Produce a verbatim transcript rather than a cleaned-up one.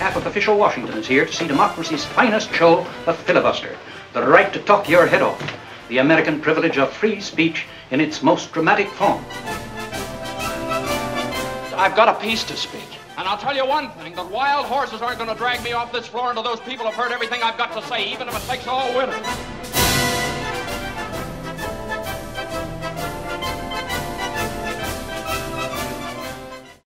half of official Washington is here to see democracy's finest show, the filibuster. The right to talk your head off. The American privilege of free speech in its most dramatic form. I've got a piece to speak. And I'll tell you one thing, that wild horses aren't going to drag me off this floor until those people have heard everything I've got to say, even if it takes all winter.